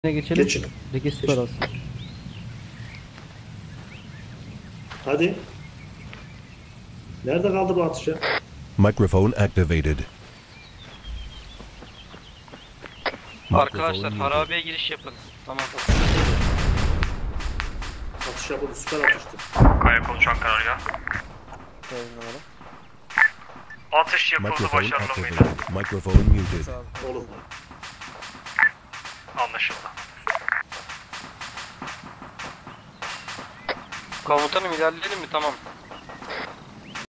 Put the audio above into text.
geçelim. Geçin. Ligi süper olsun. Hadi. Nerede kaldı bu atış ya? Microphone activated. Arkadaşlar Microphone muted. harabeye giriş yapın. Tamam. Atış yapıldı. Süper atıştı. Karakol uçan karargah. Atış yapıldı, Microphone başarılı mıydı? activated. Microphone muted. Oğlum. Anlaşıldı. Komutanım ilerleyelim mi? Tamam.